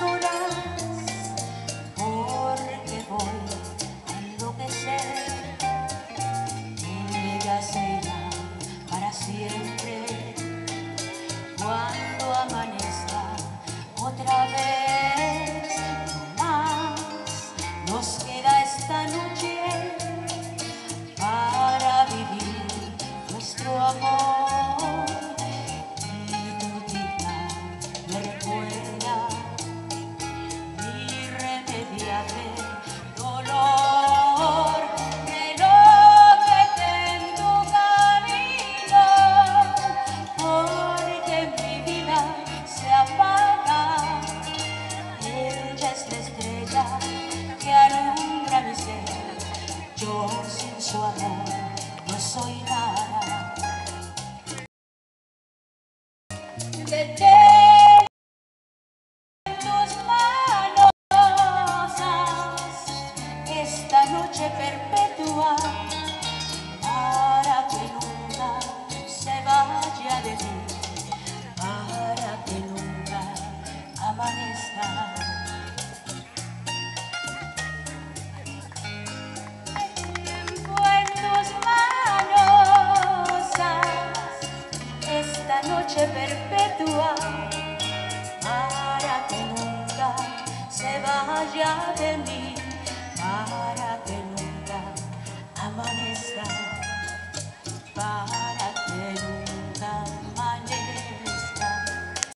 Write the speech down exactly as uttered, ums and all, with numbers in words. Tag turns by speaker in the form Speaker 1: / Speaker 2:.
Speaker 1: solas, porque voy a enloquecer. Ella se irá para siempre cuando amanezca otra vez. No más nos queda esta noche para vivir nuestro amor. Y todita me recuerda mi irremediable dolor, de lo que tengo camino, porque mi vida se apaga. Ella es la estrella que alumbra mi ser, yo sin su amor no soy nada. Detén tus manos esta noche perpetua, para que nunca se vaya de mí, para que nunca amanezca. En tus manos esta noche perpetua, para que nunca se vaya de mí, para que nunca amanezca.